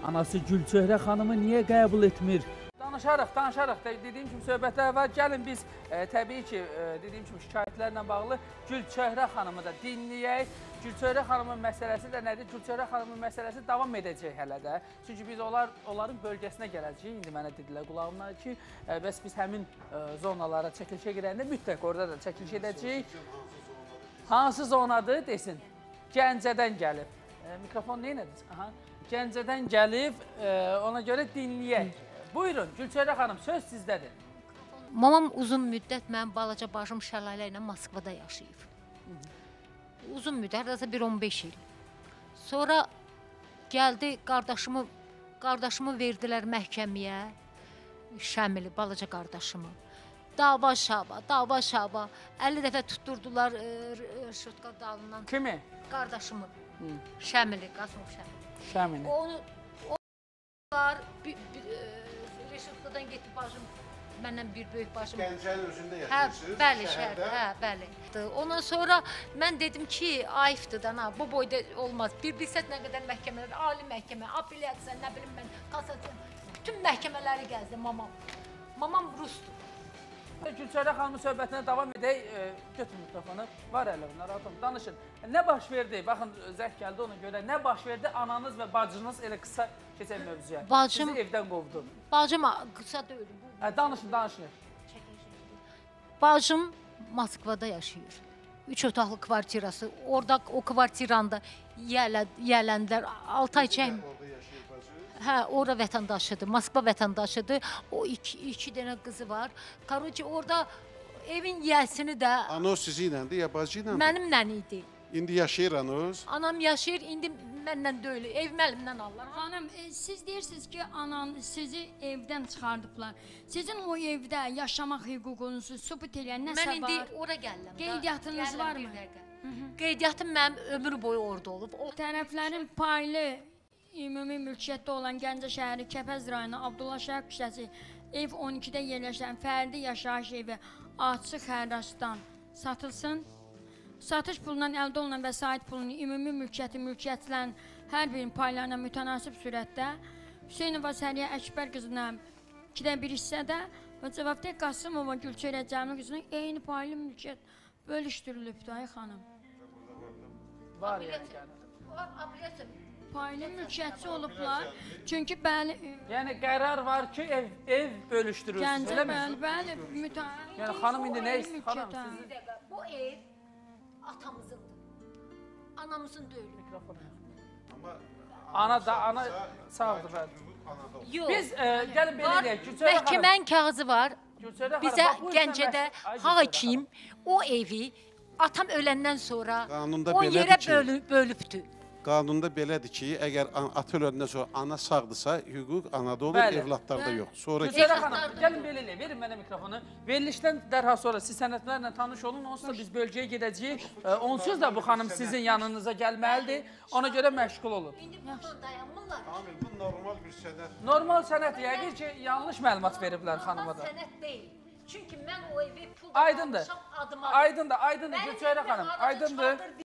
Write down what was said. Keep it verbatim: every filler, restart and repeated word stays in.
Anası Gülçöhrə xanımı niyə qəbul etmir? Danışarıq, danışarıq. Dediyim kimi söhbətlər var. Gəlin biz e, təbii ki, e, dediyim kimi şikayətlərlə bağlı Gülçöhrə xanımı da dinləyək. Gülçöhrə xanımın məsələsi də nədir? Gülçöhrə xanımın məsələsi davam edəcək hələ də. Çünki biz onlar, onların bölgəsinə gələcəyik. İndi mənə dedilər qulağımdan ki, e, bəs biz həmin e, zonalara çəkilişə girəndə mütləq orada da çəkiliş edəcəyik. Hansı zonadır desin. Gəncədən gəlib. E, mikrofon neynədir? Aha. Gəncədən gəlib, e, ona görə dinləyək. Buyurun, Gülçöhrə xanım, söz sizdədir. Mamam uzun müddət mənim balaca bacım Şəlalə ilə Moskvada yaşayıb. Uzun müddət, hətta bir on beş il. Sonra gəldi, qardaşımı, qardaşımı verdilər məhkəməyə, Şəmili, balaca qardaşımı. Dava şaba, dava şaba. əlli dəfə tutturdular Rışotka dalından. Kimi? Qardaşımı. Hı. Şəmili, Qasımov Şəmili. Şəmili. Onu, onlar, Rışotkadan getdi bacım, məndən bir böyük bacım. Gəncənin özündə yaşayırsınız? Hə, bəli, şəhərdə, hə, bəli. Ondan sonra mən dedim ki, ayıfdır da, na, bu boyda olmaz. Bir bilsət nə qədər məhkəmələr, ali məhkəmə, apellyasiya, nə bilim mən, kassasiya, bütün məhkəmələri gəzdi mamam. Mamam Rusdur. Gülçöhrə xanımın söhbətinə davam edək. E, götür mikrofonu. Var əlində, rahat olun. Danışın. Nə baş verdi? Baxın, zəh gəldi ona görə. Nə baş verdi? Ananız və bacınız elə qısa keçən mövzuya. Bacım, sizi evdən qovdu. Bacım qısa deyil. Hə, danışın, danışın. Bacım Moskvada yaşayır. Üç otaqlı kvartirası. Orada o kvartiranda yələndilər. altı ay çəkmir. Hə, ora vətəndaşıdır, Moskva vətəndaşıdır. O iki, iki dənə qızı var. Karoci, orada evin yiyəsini də... Anos sizi iləndir, ya bacı ilə? Mənimlə idi. İndi yaşayır Anos? Anam yaşayır, indi məndən deyil, evim əlimdən alırlar. Xanım, e, siz deyirsiniz ki, anan sizi evdən çıxardıblar. Sizin o evdə yaşamaq hüququnuzu sübut edən nəsə var? Mən indi ora gəlirəm. Qeydiyyatınız var mı? Qeydiyyatım mənim ömür boyu orada olub. O tərəflərin paylı ümumi mülkiyyətdə olan Gəncə şəhəri Kəpəz rayonu Abdullah Şəhər küçəsi ev on ikidə yerləşən fərdi yaşayış evi açıq hərraçdan satılsın. Satış pulundan əldə olunan vəsait pulunun ümumi mülkiyyəti mülkiyyətlərin hər birinin paylarına mütənasib surətdə Hüseynova Səriyə Əkbər qızına ikidə bir hissədə və cavabdeh Qasımova Gülçöhrə Cəmil qızına eyni paylı mülkiyyət bölüşdürülübdür, ay xanım. Var yəni. Paylı mülkiyyətçi olublar. Çünki bəli... Yəni qərar var ki, ev, ev bölüşdürülsün, elə mi? Bəli, bəli, mütəəssir. Yəni xanım indi nə istəyir? Xanım, sizi... Bu ev atamızındır. Anamızın deyil. Mikrofonu. Ana da, ana sağdır, bəli. Yox. Biz e, gəlin belə deyək, Gülçöhrə xanım. Məhkəmənin kağızı var. Bizə Gəncədə hakim o evi atam öləndən sonra o yerə bölübdür. Qanunda belədir ki, əgər ata öləndən sonra ana sağdırsa, hüquq anada olur, evlatlarda yox. Gülçöhrə xanım, gəlin belə eləyək, verin mənə mikrofonu. Verilişdən dərhal sonra siz sənədlərlə tanış olun, onsuz da biz bölgəyə gedəcəyik. Onsuz da bu xanım sizin yanınıza gəlməlidir, ona görə məşğul olun. İndi burada dayanmırlar. Bu normal bir sənət. Normal sənət, yəqin ki, yanlış məlumat veriblər xanıma da. Normal sənət deyil. Çünki mən o evi pulda almışam adıma. Aydındır, aydındır Gülçöhrə xanım, aydındır.